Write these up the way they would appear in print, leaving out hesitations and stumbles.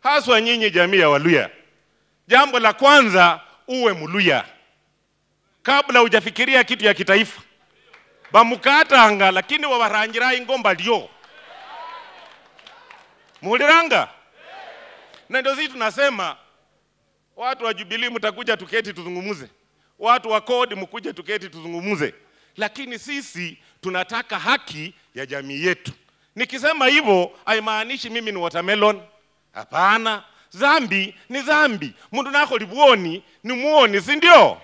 haswa nyinyi jamii ya Waluya. Jambo la kwanza, uwe Muluya kabla hujafikiria kitu ya kitaifa. Bamukatanga lakini wabarangira ingomba lyo. Muliranga. Na ndio sisi tunasema watu wa Jubilee mtakuja tuketi tuzungumuze. Watu wa CORD mkuje tuketi tuzungumuze. Lakini sisi tunataka haki ya jamii yetu. Nikisema hivyo haimaanishi mimi ni watermelon. Hapana, zambi ni zambi. Mundu nako libuoni ni muoni, si ndio?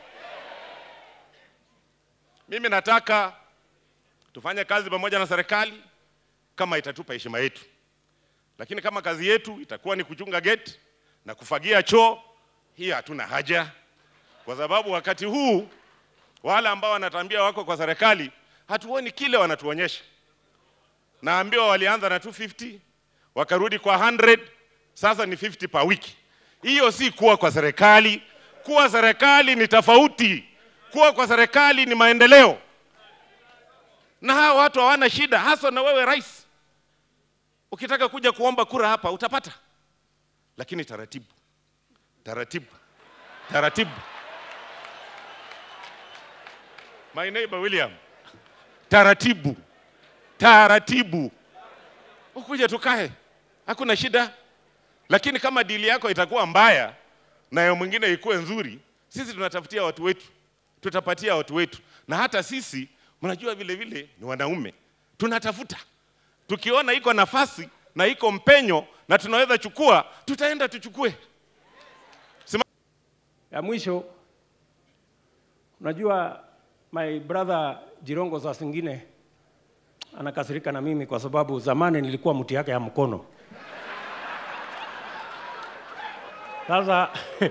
Mimi nataka tufanye kazi pamoja na serikali kama itatupa heshima yetu. Lakini kama kazi yetu itakuwa ni kuchunga gate na kufagia choo, hii hatuna haja. Kwa sababu wakati huu wale ambao wanatambia wako kwa serikali hatuoni kile wanatuonyesha. Naambiwa walianza na 250, wakarudi kwa 100, sasa ni 50 per wiki. Hiyo si kuwa kwa serikali. Kuwa serikali ni tofauti. Kuwa kwa serikali ni maendeleo. Na hawa watu hawana shida, hasa na wewe rais. Ukitaka kuja kuomba kura hapa utapata. Lakini taratibu. Taratibu. Taratibu. My neighbor William. Taratibu. Taratibu. Ukuje tukae. Hakuna shida. Lakini kama dili yako itakuwa mbaya na ya mwingine ikuwe nzuri, sisi tunatafutia watu wetu. Tutapatia watu wetu. Na hata sisi mnajua vile vile ni wanaume. Tunatafuta. Tukiona iko nafasi na iko mpenyo na tunaweza chukua, tutaenda tuchukue. Ya mwisho, unajua my brother Jirongo saa zingine anakasirika na mimi kwa sababu zamani nilikuwa mti yake ya mkono. Sasa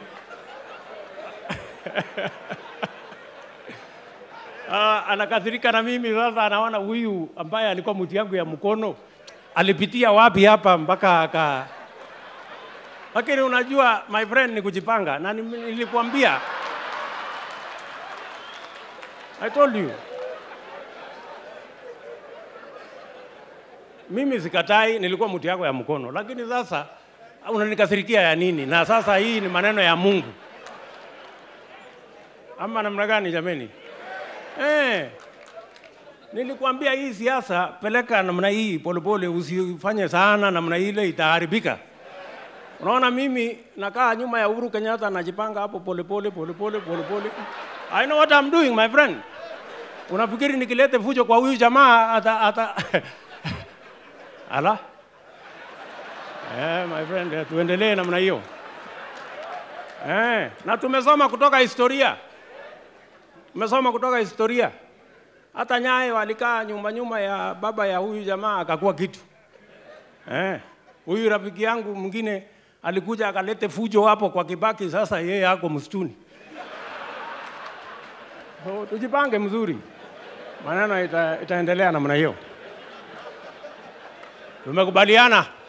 anakasirika na mimi sasa, anaona huyu ambaye alikuwa mti yangu ya mkono alipitia wapi hapa mpaka aka. Lakini unajua my friend, ni kujipanga, na nilikwambia, I told you, mimi sikatai nilikuwa mti yako ya mkono, lakini sasa unanikasirikia ya nini? Na sasa hii ni maneno ya Mungu ama namna gani jameni? Nilikwambia hii siasa peleka namna hii polepole, usifanye sana namna ile, itaharibika. Unaona mimi nakaa nyuma ya Uhuru Kenyatta najipanga hapo polepole polepole polepole. I know what I'm doing my friend. Unafikiri nikilete fujo kwa huyu jamaa ata ala? My friend, tuendelee namna hiyo. Na tumesoma kutoka historia. Tumesoma kutoka historia. Hata Nyayo alikaa nyuma ya baba ya huyu jamaa akakuwa kitu. Huyu rafiki yangu mwingine alikuja akalete fujo hapo kwa Kibaki, sasa yeye yako msituni. Tujipange mzuri. Maneno itaendelea namna hiyo. Tumekubaliana.